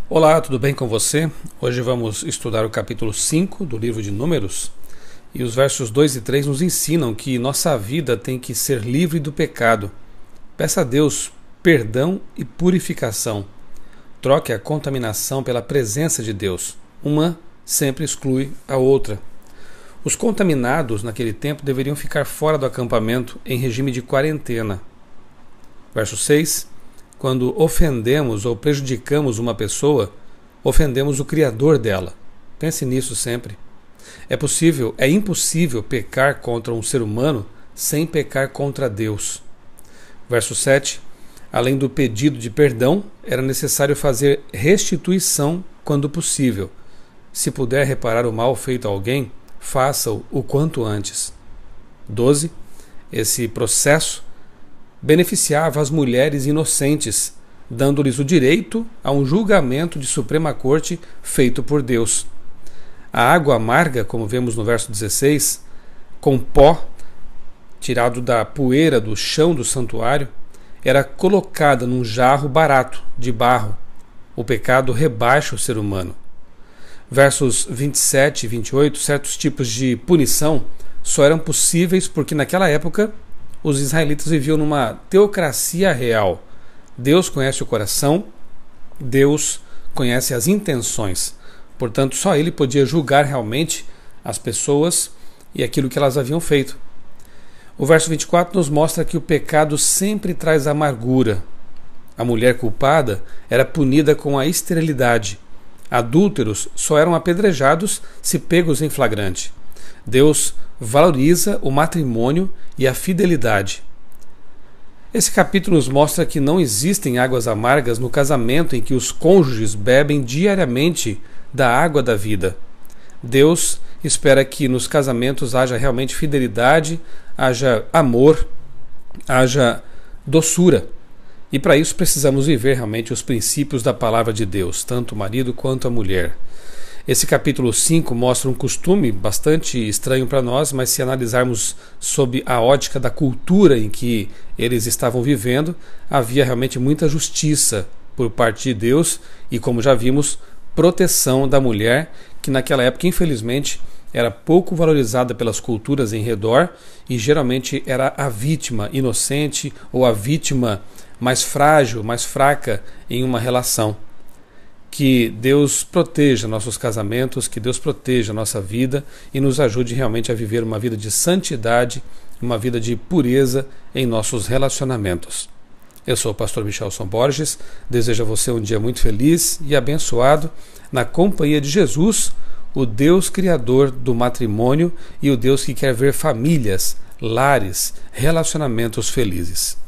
Olá, tudo bem com você? Hoje vamos estudar o capítulo 5 do livro de Números e os versos 2 e 3 nos ensinam que nossa vida tem que ser livre do pecado. Peça a Deus perdão e purificação. Troque a contaminação pela presença de Deus. Uma sempre exclui a outra. Os contaminados naquele tempo deveriam ficar fora do acampamento em regime de quarentena. Verso 6. Quando ofendemos ou prejudicamos uma pessoa, ofendemos o Criador dela. Pense nisso sempre. É impossível pecar contra um ser humano sem pecar contra Deus. Verso 7. Além do pedido de perdão, era necessário fazer restituição quando possível. Se puder reparar o mal feito a alguém, faça-o o quanto antes. 12. Esse processo beneficiava as mulheres inocentes, dando-lhes o direito a um julgamento de Suprema Corte feito por Deus. A água amarga, como vemos no verso 16, com pó tirado da poeira do chão do santuário, era colocada num jarro barato de barro. O pecado rebaixa o ser humano. Versos 27 e 28, certos tipos de punição só eram possíveis porque naquela época os israelitas viviam numa teocracia real. Deus conhece o coração, Deus conhece as intenções. Portanto, só Ele podia julgar realmente as pessoas e aquilo que elas haviam feito. O verso 24 nos mostra que o pecado sempre traz amargura. A mulher culpada era punida com a esterilidade. Adúlteros só eram apedrejados se pegos em flagrante. Deus valoriza o matrimônio e a fidelidade. Esse capítulo nos mostra que não existem águas amargas no casamento em que os cônjuges bebem diariamente da água da vida. Deus espera que nos casamentos haja realmente fidelidade, haja amor, haja doçura. E para isso precisamos viver realmente os princípios da palavra de Deus, tanto o marido quanto a mulher. Esse capítulo 5 mostra um costume bastante estranho para nós, mas se analisarmos sob a ótica da cultura em que eles estavam vivendo, havia realmente muita justiça por parte de Deus e, como já vimos, proteção da mulher, que naquela época, infelizmente, era pouco valorizada pelas culturas em redor e geralmente era a vítima inocente ou a vítima mais frágil, mais fraca em uma relação. Que Deus proteja nossos casamentos, que Deus proteja a nossa vida e nos ajude realmente a viver uma vida de santidade, uma vida de pureza em nossos relacionamentos. Eu sou o pastor Michelson Borges, desejo a você um dia muito feliz e abençoado na companhia de Jesus, o Deus Criador do matrimônio e o Deus que quer ver famílias, lares, relacionamentos felizes.